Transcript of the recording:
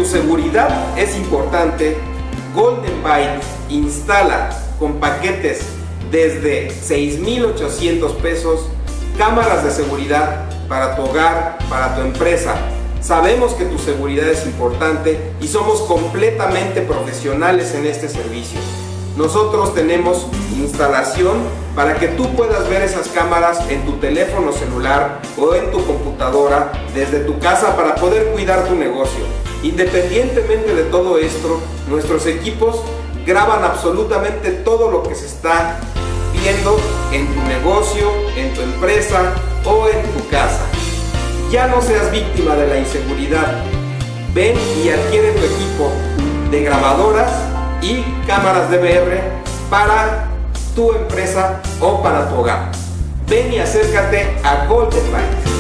tu seguridad es importante, Golden Byte instala con paquetes desde 6,800 pesos cámaras de seguridad para tu hogar, para tu empresa. Sabemos que tu seguridad es importante y somos completamente profesionales en este servicio. Nosotros tenemos instalación para que tú puedas ver esas cámaras en tu teléfono celular o en tu computadora desde tu casa para poder cuidar tu negocio. Independientemente de todo esto, nuestros equipos graban absolutamente todo lo que se está viendo en tu negocio, en tu empresa o en tu casa. Ya no seas víctima de la inseguridad. Ven y adquiere tu equipo de grabadoras y cámaras DVR para tu empresa o para tu hogar. Ven y acércate a Golden Byte.